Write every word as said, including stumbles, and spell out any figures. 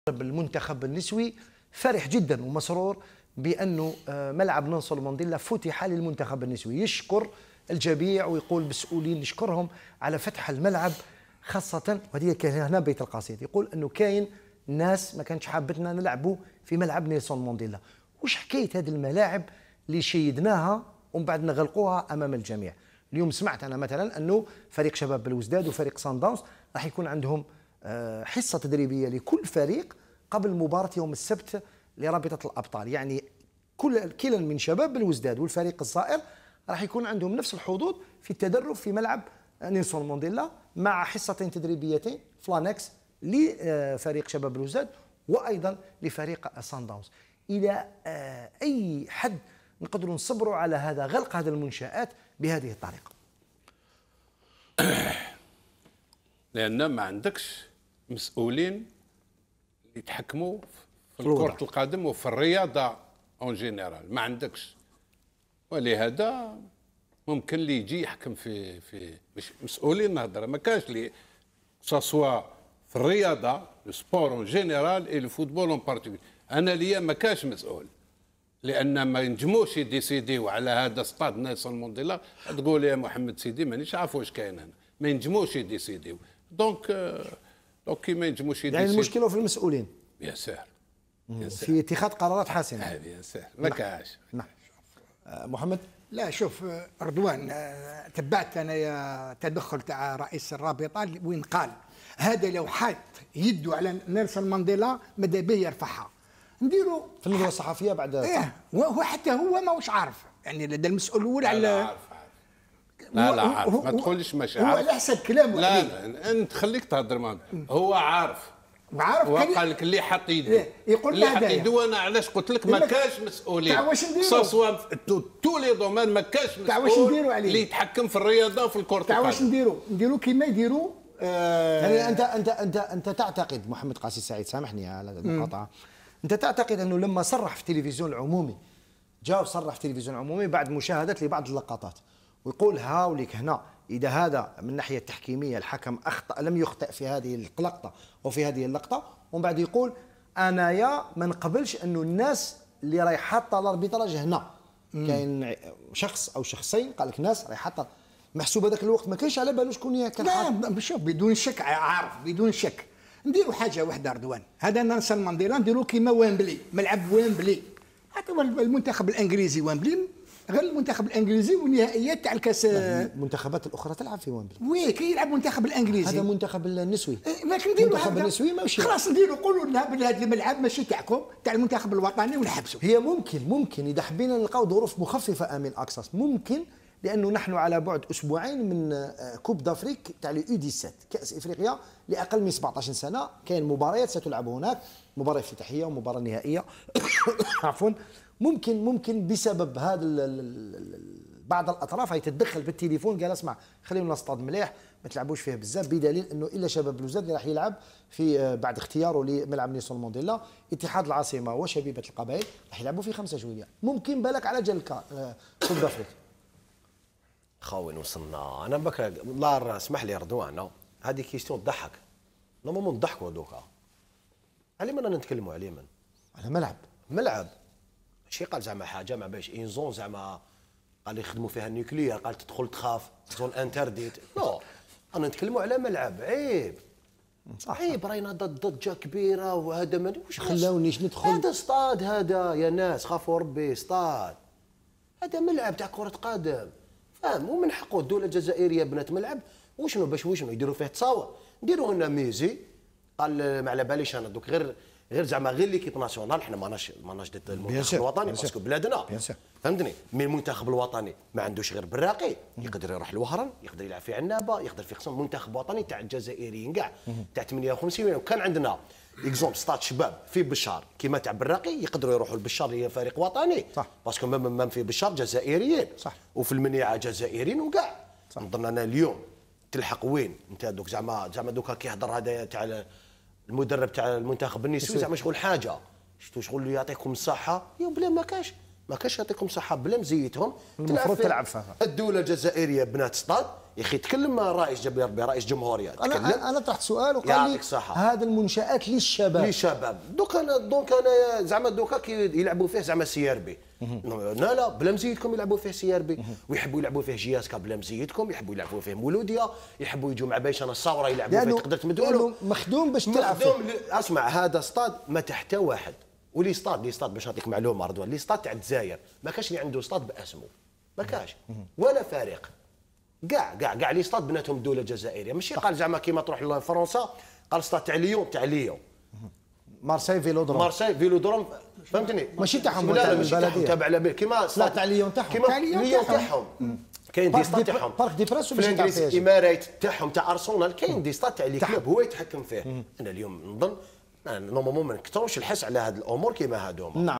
المنتخب النسوي فرح جدا ومسرور بأنه ملعب نيلسون مانديلا فتح للمنتخب النسوي. يشكر الجميع ويقول مسؤولين نشكرهم على فتح الملعب، خاصة وهذه كان هنا بيت القصيد يقول أنه كاين ناس ما كانتش حابتنا نلعبوا في ملعب نيلسون مانديلا. وش حكاية هذه الملاعب اللي شيدناها ومن بعد نغلقوها أمام الجميع؟ اليوم سمعت أنا مثلا أنه فريق شباب بلوزداد وفريق سان داونز راح يكون عندهم حصة تدريبية لكل فريق قبل مباراة يوم السبت لرابطة الأبطال. يعني كل كلا من شباب بلوزداد والفريق الصائر راح يكون عندهم نفس الحظوظ في التدرب في ملعب نيلسون مانديلا مع حصتين تدريبيتين فلانكس لفريق شباب بلوزداد وأيضا لفريق سان داونز. إلى أي حد نقدروا نصبروا على هذا غلق هذه المنشآت بهذه الطريقة؟ لأن ما عندكش مسؤولين يتحكموا في كرة القدم وفي الرياضة اون جينيرال، ما عندكش. ولهذا ممكن اللي يجي يحكم في في مش مسؤولين نهضر، ما كانش لي سوا في الرياضة السبور اون جينيرال اي الفوتبول اون بارتيكول. انا ليا ما كانش مسؤول، لان ما ينجموش يديسيديو على هذا ستاد نيلسون مانديلا. تقول يا محمد سيدي مانيش عارف واش كاين هنا، ما ينجموش يديسيديو. دونك دونك كي ما ينجموش يديسيديو يعني المشكله في المسؤولين يا سهل في اتخاذ قرارات حاسمه. هذه يا سهل ما كاش. نعم محمد. لا شوف رضوان، تبعت انا يا تدخل تاع رئيس الرابطه وين قال هذا لو حط يده على نيلسون مانديلا ماذا به يرفعها. نديروا في الندوه الصحفيه بعد ايه وهو حتى هو ماهوش عارف، يعني لدى المسؤول الاول على لا عارف لا لا عارف، ما تقوليش مش عارف. هو على حسب كلامه. لا لا انت خليك تهضر معاه. هو عارف وعارف وقال لك اللي حط يده يقول اللي حط يده. انا علاش قلت لك ما كاش مسؤولين سواء تو لي دومين، ما كاش مسؤول اللي يتحكم في الرياضه وفي الكره القدم. واش نديروا نديروا كيما يديروا. آه يعني انت انت انت انت تعتقد محمد قاسي سعيد، سامحني على المقاطعه، انت تعتقد انه لما صرح في التلفزيون العمومي، جاء وصرح في التلفزيون العمومي بعد مشاهده لبعض اللقطات ويقول هاوليك هنا إذا هذا من الناحية التحكيمية الحكم أخطأ لم يخطئ في هذه اللقطة وفي هذه اللقطة، ومن بعد يقول أنا يا ما نقبلش أنه الناس اللي راهي حاطة الاربيتراج هنا كاين شخص أو شخصين، قال لك ناس راهي حاطة محسوب هذاك الوقت ما كاينش على باله شكون كان حاط. لا شوف بدون شك عارف بدون شك. نديروا حاجة واحدة رضوان، هذا نيلسون مانديلا نديروا كيما ويمبلي، ملعب ويمبلي. حتى المنتخب الإنجليزي ويمبلي غير المنتخب الانجليزي والنهائيات تاع الكاس. المنتخبات الاخرى تلعب في ويمبلي. وي كي يلعب المنتخب الانجليزي هذا المنتخب النسوي. لكن نديروا المنتخب النسوي ماشي خلاص نديروا قولوا لنا بلي هذا الملعب ماشي تاعكم تاع المنتخب الوطني ونحبسوا. هي ممكن ممكن اذا حبينا نلقاو ظروف مخففه امين اكسس ممكن، لانه نحن على بعد اسبوعين من كوب دافريك تاع لي يو سبعة عشر كاس افريقيا لاقل من سبعطاش سنه. كاين مباريات ستلعب هناك، مباراه افتتاحيه ومباراه نهائيه عفوا. ممكن ممكن بسبب هذا بعض الاطراف هي تتدخل بالتليفون قال اسمع خلينا نصطاد مليح ما تلعبوش فيه بزاف، بدليل انه الا شباب بلوزداد اللي راح يلعب في بعد اختياره لملعب نيلسون مانديلا اتحاد العاصمه وشبيبه القبائل راح يلعبوا في خمسة جويلية. ممكن بالك على جال كوب دافريك. خاوين وصلنا انا بك الله اسمح لي يا رضوان، هذه كيستيون تضحك. نورمالمون نضحكوا دوكا على من نتكلموا عليه من على ملعب ملعب ماشي قال زعما حاجه ما باش اين زون زعما قال يخدموا فيها النيوكليير قال تدخل تخاف زون انترديت. نو انا نتكلموا على ملعب. عيب صح عيب راينا ضجه كبيره وهذا ما واش خلاونيش ندخل. هذا استاد هذا يا ناس خافوا ربي استاد، هذا ملعب تاع كره قدم فاهم. ومن حقه الدوله الجزائريه بنات ملعب وشنو باش وشنو يديروا فيه تصاور. نديروا لنا ميزي قال ما على باليش انا دوك غير غير زعما غير ليكيب ناسيونال. حنا ماناش ماناش ضد المنتخب الوطني باسكو بلادنا فهمتني. مي المنتخب الوطني ما عندوش غير براقي، يقدر يروح لوهران، يقدر يلعب في عنابه، يقدر في خصم منتخب وطني تاع الجزائريين كاع تاع ثمانية وخمسين مليون. كان عندنا اكزومبل ستاد شباب في بشار كيما تاع براقي يقدروا يروحوا لبشار اللي هي فريق وطني صح باسكو مام في بشار جزائريين صح وفي المنيعه جزائريين وكاع. نظن انا اليوم تلحق وين انت دوك زعما زعما دوكا كيهضر هذا تاع المدرب تاع المنتخب النسوي زعما شغل حاجه شفتوا شغل يعطيكم الصحه يا بلا ما كاش ما كاش يعطيكم الصحه بلا مزيتهم. المفروض تلعب فيها الدوله الجزائريه بنات ستاد يا اخي تكلم رئيس جبير ربي رئيس جمهوريه انا تكلم. انا طرحت سؤال وقال لي يعطيك الصحة. هذه المنشات للشباب للشباب دوكا انا دونك انا زعما دوكا كي يلعبوا فيه زعما سي ار بي لا لا بلا مزيتكم يلعبوا فيه سي ار بي ويحبوا يلعبوا فيه جياسكا بلا مزيتكم يحبوا يلعبوا فيه مولوديه يحبوا يجوا مع بايشان الثوره يلعبوا فيه تقدر تمدوا مخدوم باش تلعب فيه. مخدوم اسمع هذا استاد ما تحت واحد ولي استاد لي استاد باش نعطيك معلومه رضوان لي استاد تاع الجزائر ما كاش اللي عنده استاد باسمه ما كاش ولا فريق كاع كاع كاع لي استاد بناتهم الدوله الجزائريه ماشي قال زعما كيما تروح لفرنسا قال استاد تاع ليون تاع ليون مارسيل فيلودروم مارسيل فيلودروم فهمتني ماشي تاعهم لا ماشي تاعهم تابع على كيما لا تاع ليون تاعهم كيما ليون تاعهم كاين دي ستاد تاعهم بارك دي بريس في الانجليز الامارات تاعهم تاع ارسنال كاين دي ستاد تاع لي كلوب هو يتحكم فيه انا اليوم نظن نورمالمون ما نكثروش الحس على هذه الامور كيما هذوما.